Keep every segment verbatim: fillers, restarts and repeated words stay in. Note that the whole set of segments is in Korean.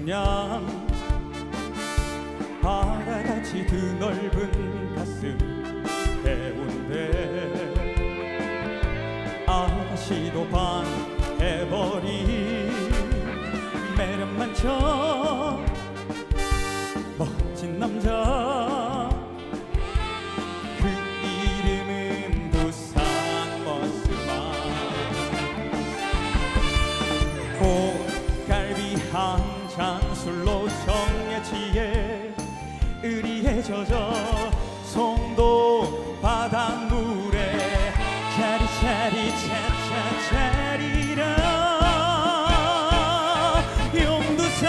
그냥 바다같이 드넓은 가슴 해운대 아가씨도 반해버린 매력 많죠 멋진 남자 그 이름은 부산 머스마 꽃갈비 한 잔 술로 정에 취해 의리에 젖어 송도 바닷물에 차리차리 차차차리라 용두산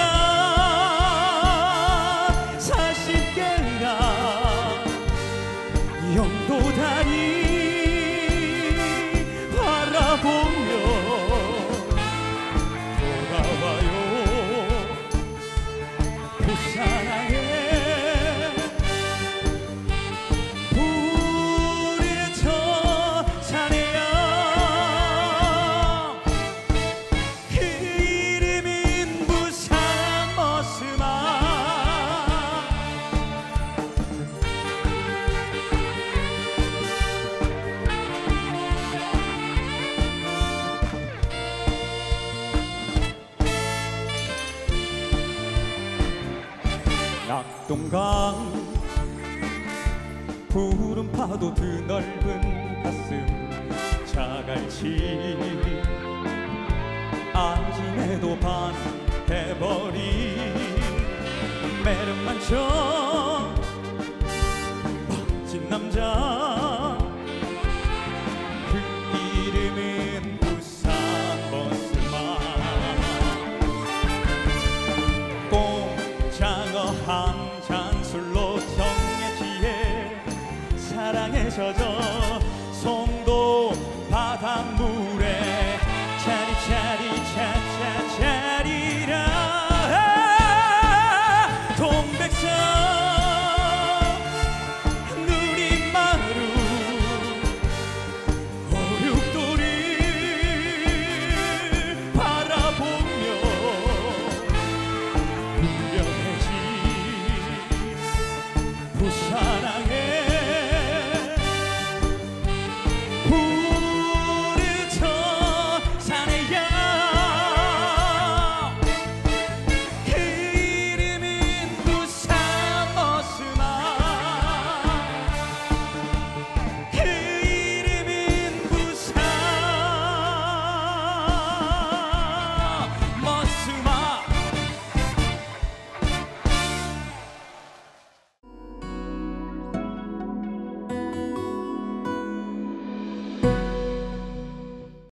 사십 개가 영도다리 바라보며 돌아와요 부산항에 낙동강 푸른 파도 드넓은 가슴 자갈치 아침에도 반해버린 매력 많죠 멋진 남자 그 이름은 부산 머스마 꽁장어 한 잔 술로 정에 취해 사랑에 젖어